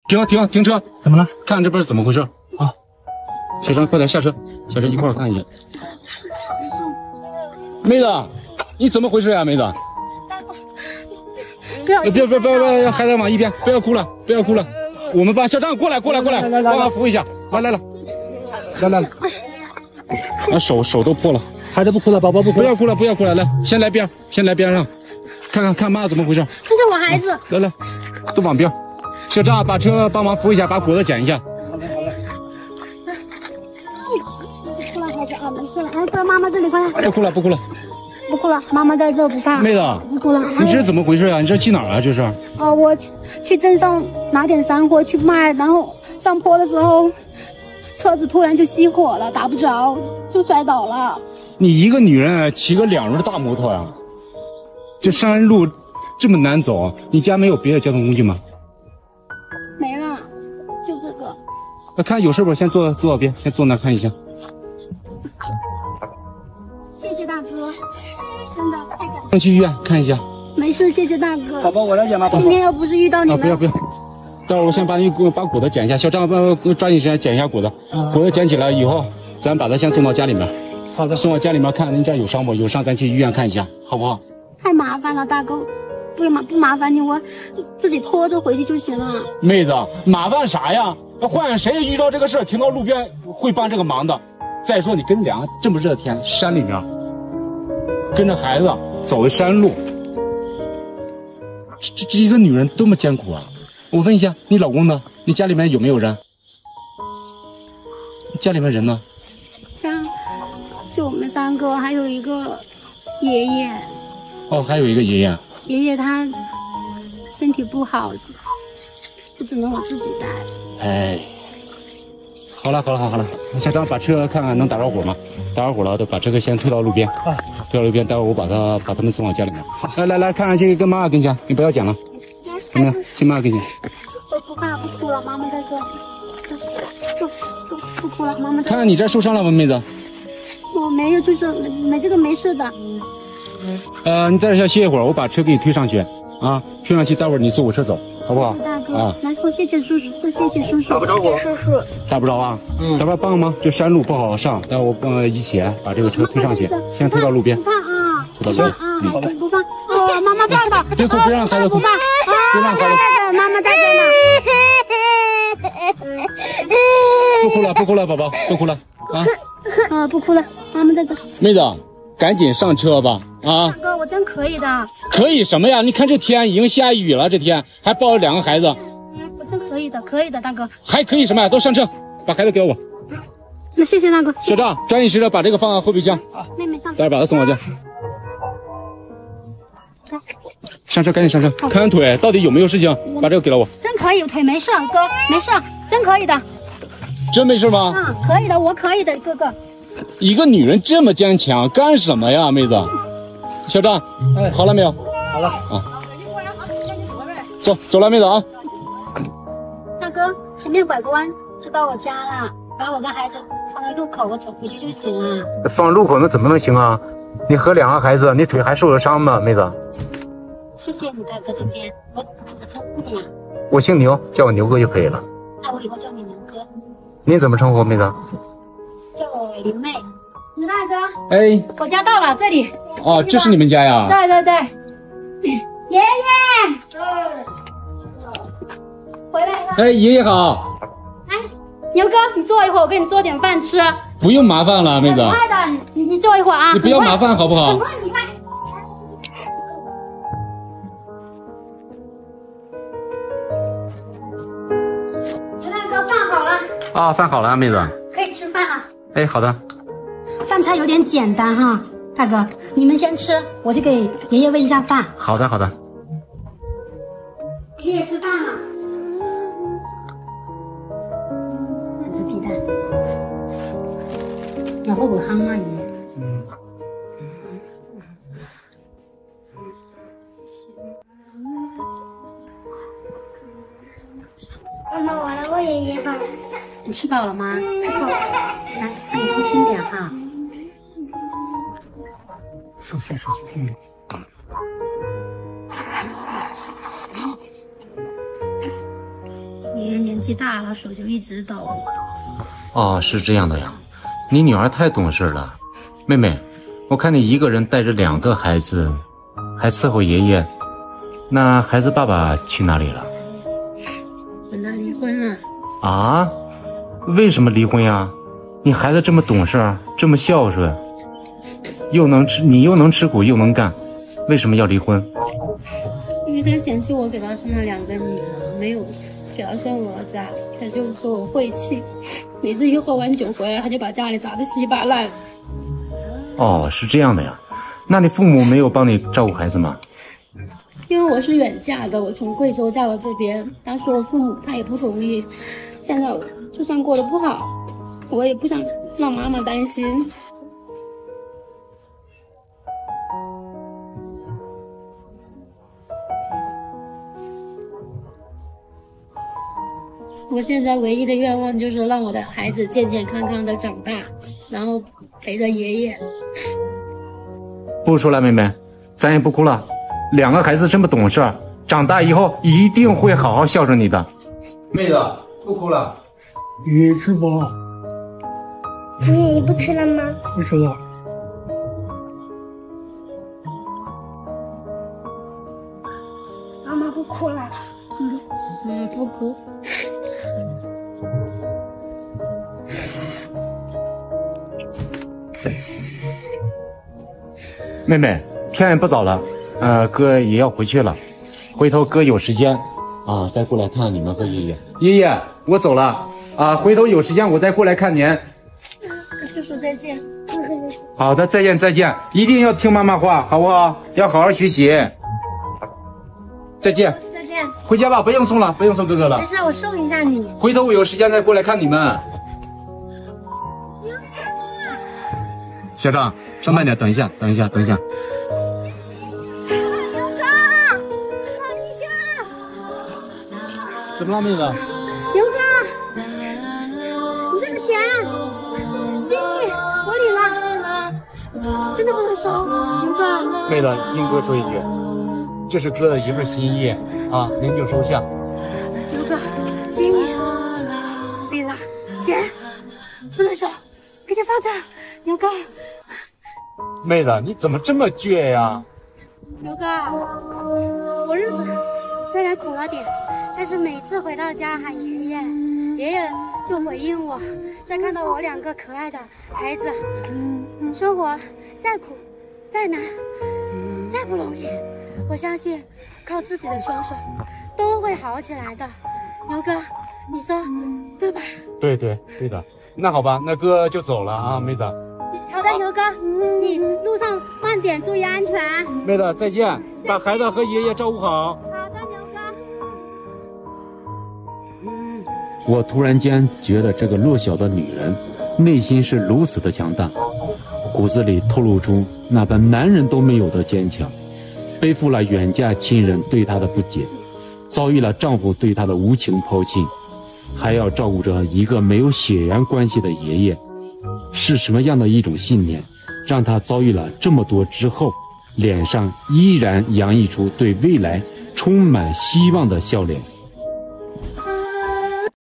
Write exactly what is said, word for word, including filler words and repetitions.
停停停车！ 怎么了？ 看这边怎么回事啊？小张，快点下车，下车一块儿看一下。妹子，你怎么回事呀、啊，妹子？ 不要别别别别别，孩子往一边，不要哭了，不要哭了。我们帮小张过来过来过来，帮忙扶一下。来来来，来来来，啊手手都破了。 孩子不哭了，宝宝不哭。 不要哭了，不要哭了，来，先来边，先来边上，看看看妈怎么回事。 他是我孩子。 来来，都往边。小张，把车帮忙扶一下，把果子捡一下。 好嘞好嘞。过来孩子啊，没事了。哎，过来妈妈这里，过来。 不哭了不哭了。 不哭了，妈妈在这不怕。 妹子， 不哭了。 你这是怎么回事啊？你这去哪儿啊？这是？ 哦，我去去镇上拿点山货去卖，然后上坡的时候，车子突然就熄火了，打不着，就摔倒了。 你一个女人骑个两轮大摩托呀？这山路这么难走，你家没有别的交通工具吗？ 没了，就这个。 那看有事不？先坐坐到边，先坐那看一下。 谢谢大哥，真的太感谢。 先去医院看一下。 没事，谢谢大哥。 宝宝，我来捡吧。 今天要不是遇到你啊， 们， 不要不要，待会儿我先把你把果子捡一下，小张帮我抓紧时间捡一下果子，果子捡起来以后，咱把它先送到家里面。 好的， 送到家里面看您这有伤不？有伤咱去医院看一下，好不好？ 太麻烦了，大哥，不麻不麻烦你，我自己拖着回去就行了。 妹子，麻烦啥呀？换谁遇到这个事停到路边会帮这个忙的？再说你跟两个这么热的天，山里面跟着孩子走的山路，这这一个女人多么艰苦啊！我问一下，你老公呢？你家里面有没有人？家里面人呢？ 家就我们三个，还有一个爷爷。 哦，还有一个爷爷。 爷爷他身体不好，就只能我自己带。 哎，好了好了好了好了，小张把车看看能打着火吗？打着火了，都把车先推到路边，啊，推到路边，待会儿我把他把他们送到家里面。来来来，看看去跟妈妈跟前，你不要捡了，怎么样？去妈妈跟前。 我不怕，不哭了，妈妈在这里。不不不哭了，妈妈在这里。 看看你这受伤了吗，妹子？ 我没有，就是没没这个没事的。 呃，你在这先歇一会儿，我把车给你推上去啊，推上去，待会儿你坐我车走，好不好？ 大哥， 啊， 来说谢谢叔叔，说谢谢叔叔， 打不着我， 叔叔， 打不着啊？嗯，待会儿帮个忙，这山路不好上，待会儿我帮一起把这个车推上去，先推到路边， 不怕啊， 推到路边， 啊，好的，不怕。哦，妈妈抱抱， 别哭，别让孩子哭， 不怕， 别让孩子哭， 妈妈在这呢。 不哭了，不哭了，宝宝，不哭了啊！ 啊，不哭了，妈妈在这。 妹子，赶紧上车吧！啊， 大哥，我真可以的。 可以什么呀？你看这天已经下雨了，这天还抱着两个孩子， 我真可以的，可以的，大哥。 还可以什么呀？都上车，把孩子给我。 那谢谢大哥。 小张，抓紧时间把这个放到后备箱， 妹妹上车。 待会儿把他送我家。上车，赶紧上车，看看腿到底有没有事情，把这个给了我。 真可以，腿没事，哥没事，真可以的。 真没事吗？ 啊，可以的，我可以的，哥哥。 一个女人这么坚强，干什么呀，妹子？小张，哎，好了没有？ 好了啊。走，走了，妹子啊。 大哥，前面拐个弯就到我家了，把我跟孩子放在路口，我走回去就行了。 放路口那怎么能行啊？你和两个孩子，你腿还受了伤呢，妹子。 谢谢你，大哥，今天我怎么称呼你啊？ 我姓牛，叫我牛哥就可以了。 那我以后叫你牛哥。 您怎么称呼，妹子？ 叫我林妹。牛大哥， 哎， 我家到了，这里。 哦，这是你们家呀？ 对对对。爷爷。回来了。 哎，爷爷好。 哎，牛哥，你坐一会儿，我给你做点饭吃。 不用麻烦了，妹子。 很快的，你你坐一会儿啊。 你不要麻烦好不好？ 很快，你快。牛大哥，饭好了。 啊，饭好了，妹子。 可以吃饭了。 哎，好的。 饭菜有点简单哈，大哥，你们先吃，我去给爷爷喂一下饭。 好的，好的。 爷爷吃饭了。两只鸡蛋。然后我夯啊，爷爷。嗯。 妈妈，我来喂爷爷吧。 你吃饱了吗？吃饱了。来，那你放心点哈。 手机手机屏幕。 爷爷年纪大了，手就一直抖。 哦，是这样的呀，你女儿太懂事了。妹妹，我看你一个人带着两个孩子，还伺候爷爷，那孩子爸爸去哪里了？ 跟他离婚了。 啊？为什么离婚呀？你孩子这么懂事，这么孝顺，又能吃，你又能吃苦又能干，为什么要离婚？ 因为他嫌弃我给他生了两个女儿，没有给他生我儿子，他就说我晦气。每次一喝完酒回来，他就把家里砸得稀巴烂。 哦，是这样的呀。那你父母没有帮你照顾孩子吗？ 因为我是远嫁的，我从贵州嫁到这边，当时我父母他也不同意。现在就算过得不好，我也不想让妈妈担心。我现在唯一的愿望就是让我的孩子健健康康的长大，然后陪着爷爷。 不说了，妹妹，咱也不哭了。两个孩子这么懂事，长大以后一定会好好孝顺你的。妹子，不哭了。 爷爷吃饱？ 爷爷，你不吃了吗？ 不吃了。 妈妈不哭了。 嗯嗯，不哭。 妹妹，天也不早了，呃，哥也要回去了，回头哥有时间啊，再过来看看你们和爷爷。爷爷，我走了啊，回头有时间我再过来看您。 叔叔再见。 叔叔再见。 好的，再见再见，一定要听妈妈话，好不好？要好好学习。再见。 再见。 回家吧，不用送了，不用送哥哥了。 没事，我送一下你。 回头我有时间再过来看你们。小张，上慢点，等一下，等一下，等一下。怎么了，妹子？ 刘哥，你这个钱，心意我领了，真的不能收，刘哥。 妹子，听哥说一句，这是哥的一份心意啊，您就收下。 刘哥，心意领了，钱不能收，给钱放这儿，刘哥。 妹子，你怎么这么倔呀？ 刘哥，我日子虽然苦了点，但是每次回到家喊爷爷，爷爷就回应我。再看到我两个可爱的孩子，生活再苦、再难、再不容易，我相信靠自己的双手都会好起来的。刘哥，你说对吧？ 对对对的。那好吧，那哥就走了啊，妹子。 好的，刘哥，你路上慢点，注意安全。 妹子，再见，把孩子和爷爷照顾好。 好的，刘哥。 我突然间觉得这个弱小的女人内心是如此的强大，骨子里透露出那般男人都没有的坚强，背负了远嫁亲人对她的不解，遭遇了丈夫对她的无情抛弃，还要照顾着一个没有血缘关系的爷爷。是什么样的一种信念，让她遭遇了这么多之后，脸上依然洋溢出对未来充满希望的笑脸？